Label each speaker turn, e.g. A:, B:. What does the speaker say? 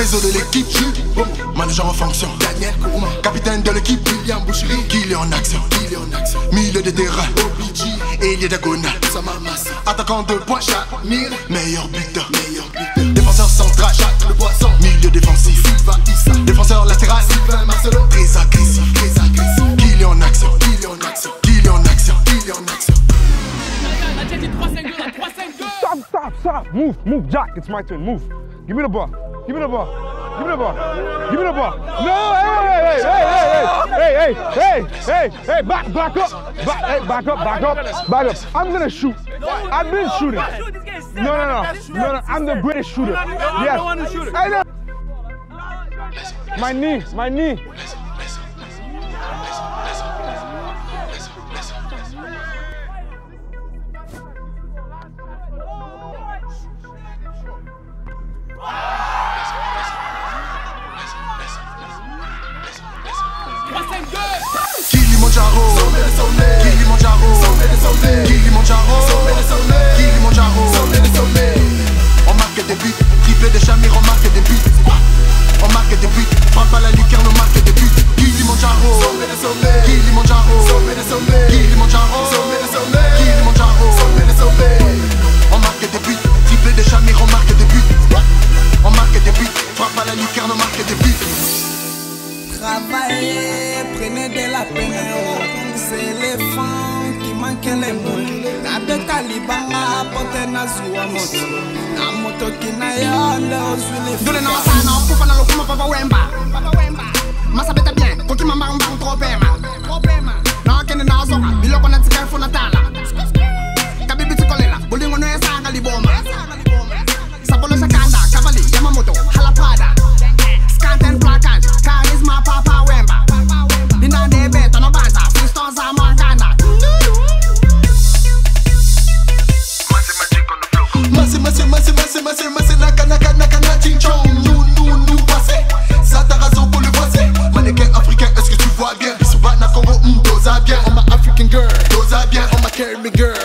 A: Réseau de l'équipe, manager en fonction, Daniel Kourma. Capitaine de l'équipe, William Boucherie. Qu'il est en action, milieu de terrain, Elie Dagona. Attaquant de points, Mir. Meilleur buteur, défenseur central, le poisson. Milieu défensif, défenseur latéral, Sylvain Marcelo. Très agressif, qu'il est en action, qu'il est en action, qu'il est en action, qu'il est en action.
B: Stop, move, Jack, it's my turn, move. Give me the ball, give me the ball, give me the ball, give me the ball. No, hey, back up. I'm gonna shoot. I've been shooting. No, I'm the greatest shooter. Yes. I know. My knee.
A: On marque des buts, triplé de Chamir, on marque des buts. On marque des buts, frappe à la lucarne, on marque des buts. Kilimanjaro, on marque des buts, triplé de Chamir, on marque des buts. On marque des buts, frappe à la lucarne, on marque des buts.
C: Travaillez, prenez de la peine, c'est les femmes qui manquent les mots. Na de Taliban apporte na zuwa moto. Na moto kinaya leo zuli. Dole na wasana kufa na lokuma papa wemba. Masa beta bien, koki mamba mba trop pema. Na kene na zoka, biloko na tika fona tala. Kabibi tikolela, bolingo no yesanga liboma. Sabolo sakanda, kavali, Yamamoto, halapada. Scanten placage, charisma papa wemba. Dina de beto no banza, freestones a maganda. Massé, naka, ching-chong. Nous, passé. Ça t'a raison pour le voisin. Mannequin africain, est-ce que tu vois bien? Bisouba, na Congo, dosa bien. On m'a African girl, dosa bien. On m'a carry me girl.